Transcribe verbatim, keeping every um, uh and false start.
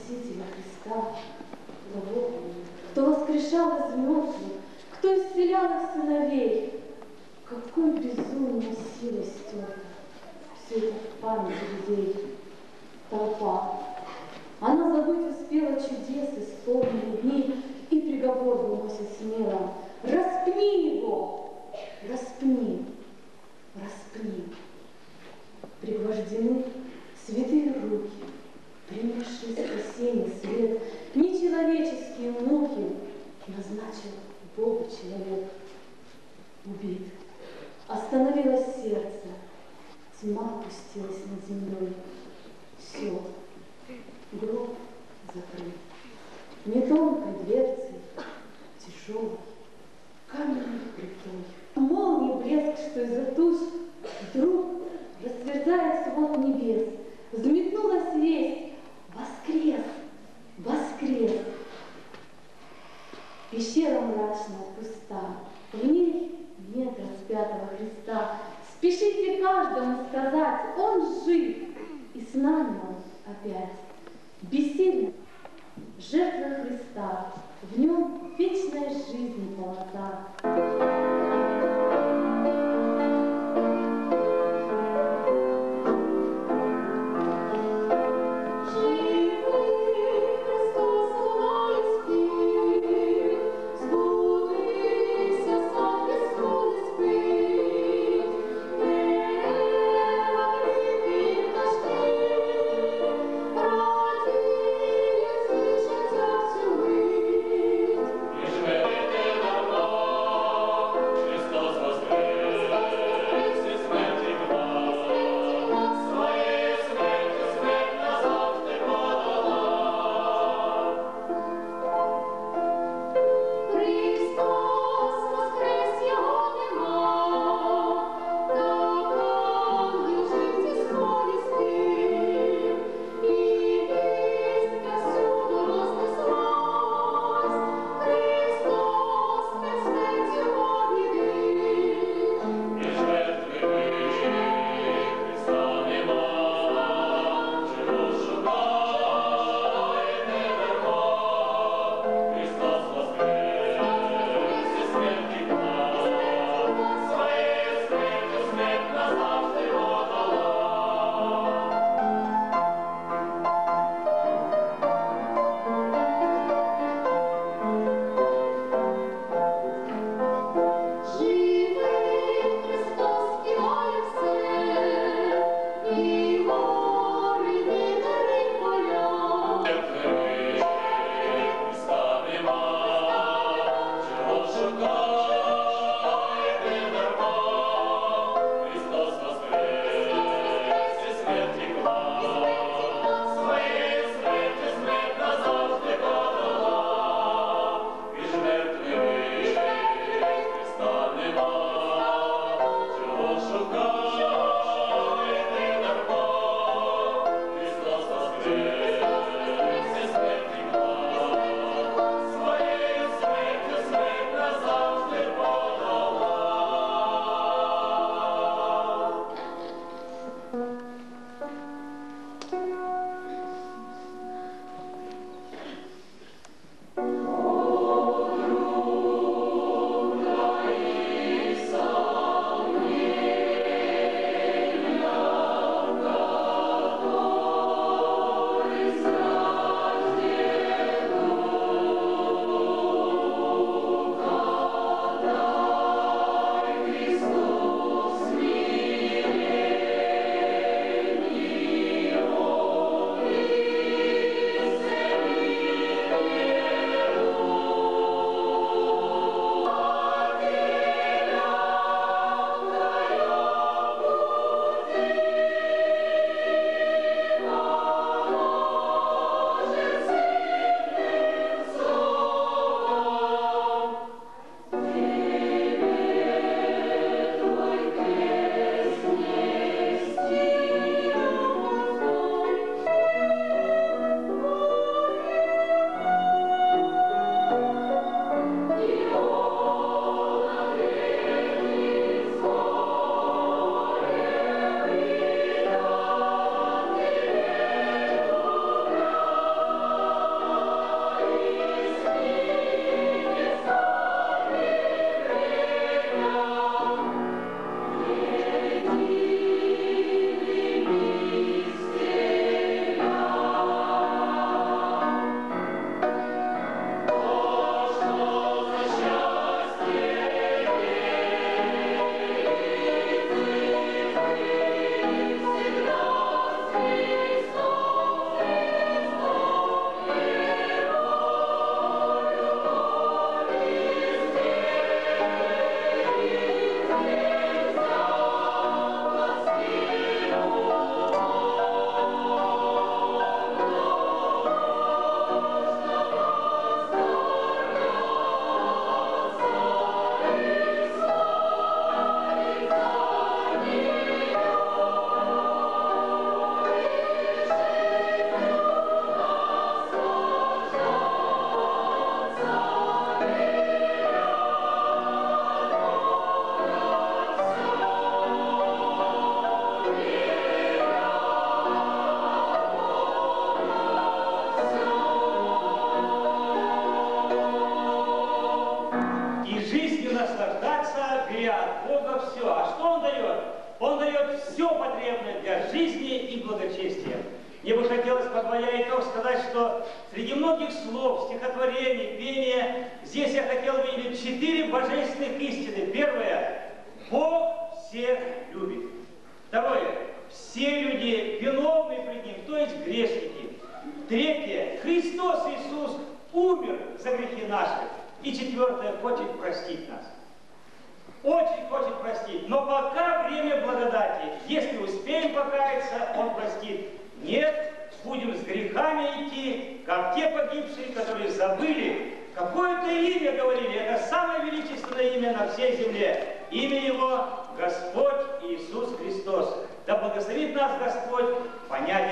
Спасителя Христа, кто воскрешал из мертвых, кто исцелял их сыновей. Какой безумной силой стерта все это в памяти людей. Толпа. Она забыть успела чудес исполненных дней, и приговор выносит смело. Распни его! Распни! Распни! Пригвождены святые руки, принесшие спасение свет, нечеловеческие муки назначил Богу человек. Убит. Остановилось сердце, тьма опустилась над землей. Все, гроб закрыт. Не тонкой дверцей, тяжелой, каменной плитой. Молний блеск, что из-за туч вдруг расцветает свод небес. Взметнулась весть: воскрес, воскрес. Пещера мрачная, пуста, в ней нет распятого Христа. Спешите каждому сказать: он жив, и с нами он опять. Бессильна жертва Христа, в нем вечная жизнь полнота. Ишь, благочестием. Мне бы хотелось, подводя итог, сказать, что среди многих слов, стихотворений, пения, здесь я хотел выделить четыре божественных истины. Первое – Бог всех любит. Второе – все люди виновны пред Ним, то есть грешники. Третье – Христос Иисус умер за грехи наши. И четвертое – хочет простить нас. Очень хочет простить. Но пока время благодати. Если успеем покаяться, Он простит. Нет, будем с грехами идти, как те погибшие, которые забыли, какое-то имя говорили. Это самое величественное имя на всей земле. Имя Его – Господь Иисус Христос. Да благословит нас Господь понять